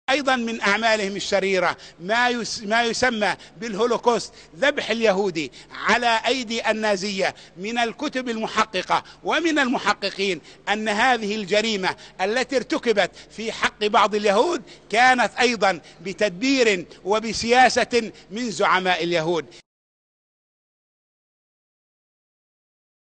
أيضا من أعمالهم الشريرة ما يسمى بالهولوكوست، ذبح اليهودي على أيدي النازية. من الكتب المحققة ومن المحققين أن هذه الجريمة التي ارتكبت في حق بعض اليهود كانت أيضا بتدبير وبسياسة من زعماء اليهود.